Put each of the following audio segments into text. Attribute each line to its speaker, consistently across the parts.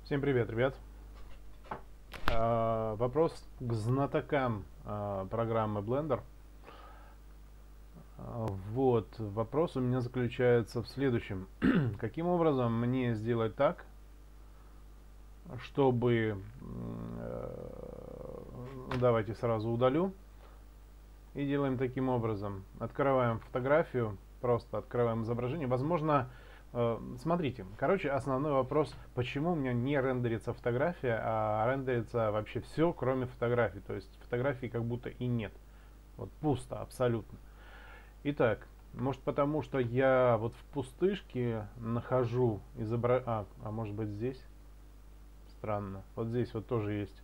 Speaker 1: Всем привет, ребят. Вопрос к знатокам программы Blender. Вот, вопрос у меня заключается в следующем. Каким образом мне сделать так, чтобы... давайте сразу удалю. И делаем таким образом. Открываем фотографию, просто открываем изображение. Возможно, смотрите, короче, основной вопрос, почему у меня не рендерится фотография, а рендерится вообще все, кроме фотографий. То есть фотографии как будто и нет. Вот пусто, абсолютно. Итак, может потому, что я вот в пустышке нахожу изображение... А может быть здесь? Странно. Вот здесь вот тоже есть.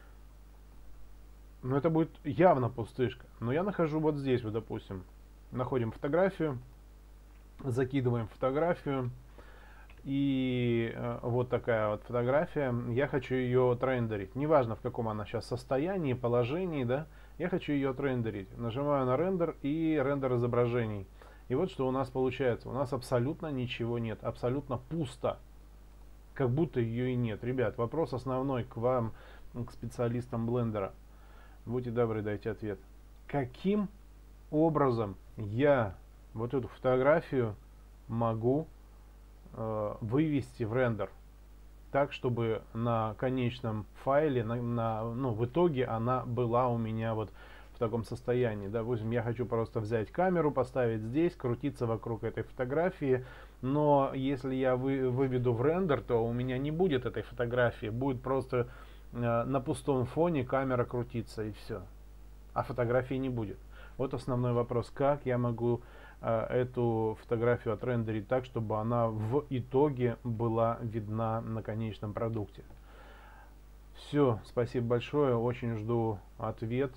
Speaker 1: Но это будет явно пустышка. Но я нахожу вот здесь вот, допустим. Находим фотографию. Закидываем фотографию. И вот такая вот фотография. Я хочу ее отрендерить. Неважно, в каком она сейчас состоянии, положении, да. Я хочу ее отрендерить. Нажимаю на рендер и рендер изображений. И вот что у нас получается. У нас абсолютно ничего нет. Абсолютно пусто. Как будто ее и нет. Ребят, вопрос основной к вам, к специалистам блендера. Будьте добры, дайте ответ. Каким образом я вот эту фотографию могу вывести в рендер так, чтобы на конечном файле, ну, в итоге она была у меня вот в таком состоянии. Допустим, я хочу просто взять камеру, поставить здесь, крутиться вокруг этой фотографии, но если я выведу в рендер, то у меня не будет этой фотографии, будет просто на пустом фоне камера крутиться и все, а фотографии не будет. Вот основной вопрос, как я могу эту фотографию отрендерить так, чтобы она в итоге была видна на конечном продукте. Все, спасибо большое, очень жду ответ,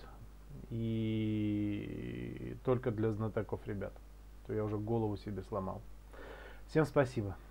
Speaker 1: и только для знатоков, ребят, то я уже голову себе сломал. Всем спасибо.